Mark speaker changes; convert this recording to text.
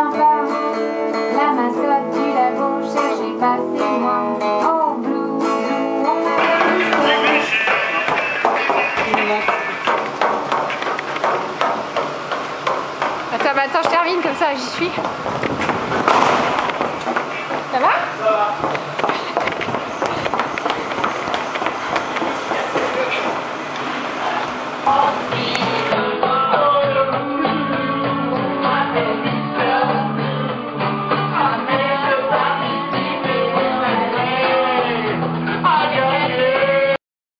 Speaker 1: viens pas. La mascotte du labo, cherchez pas, c'est moi. Oh, Blue, Blue, on a l'histoire.
Speaker 2: Attends, je termine comme ça, j'y suis.